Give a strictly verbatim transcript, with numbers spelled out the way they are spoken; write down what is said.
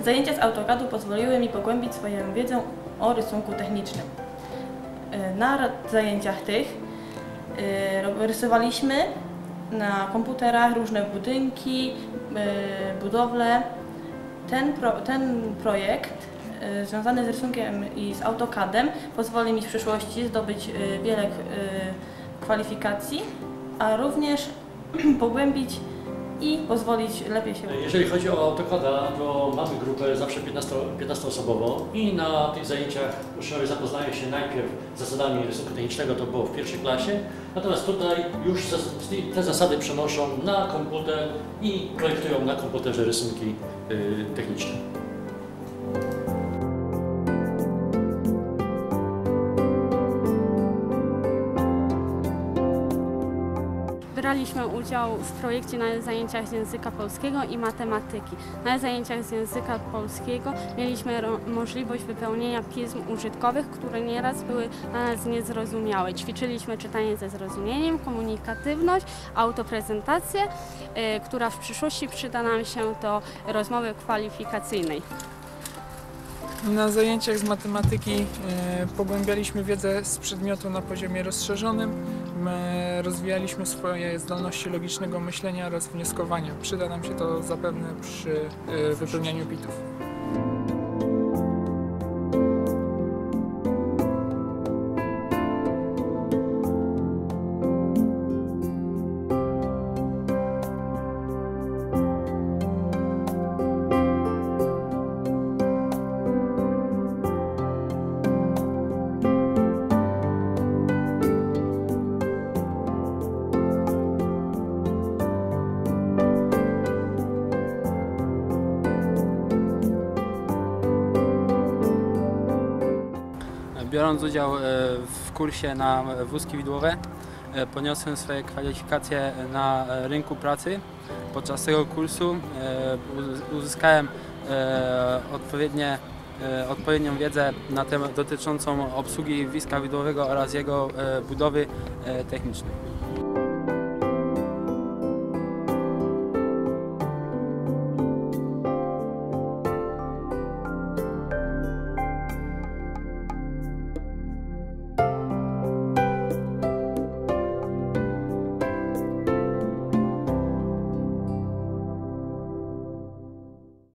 Zajęcia z AutoCADu pozwoliły mi pogłębić swoją wiedzę o rysunku technicznym. Na zajęciach tych rysowaliśmy na komputerach różne budynki, budowle. Ten, pro, ten projekt związany z rysunkiem i z AutoCADem pozwoli mi w przyszłości zdobyć wiele kwalifikacji, a również pogłębić i pozwolić lepiej się uczyć. Jeżeli chodzi o AutoCADa, to mamy grupę zawsze piętnastoosobową i na tych zajęciach uczniowie zapoznają się najpierw z zasadami rysunku technicznego, to było w pierwszej klasie, natomiast tutaj już te zasady przenoszą na komputer i projektują na komputerze rysunki techniczne. Braliśmy udział w projekcie na zajęciach z języka polskiego i matematyki. Na zajęciach z języka polskiego mieliśmy możliwość wypełnienia pism użytkowych, które nieraz były dla nas niezrozumiałe. Ćwiczyliśmy czytanie ze zrozumieniem, komunikatywność, autoprezentację, yy, która w przyszłości przyda nam się do rozmowy kwalifikacyjnej. Na zajęciach z matematyki e, pogłębialiśmy wiedzę z przedmiotu na poziomie rozszerzonym. My rozwijaliśmy swoje zdolności logicznego myślenia oraz wnioskowania. Przyda nam się to zapewne przy e, wypełnianiu bitów. Biorąc udział w kursie na wózki widłowe, podniosłem swoje kwalifikacje na rynku pracy. Podczas tego kursu uzyskałem odpowiednie, odpowiednią wiedzę na temat dotyczącą obsługi wózka widłowego oraz jego budowy technicznej.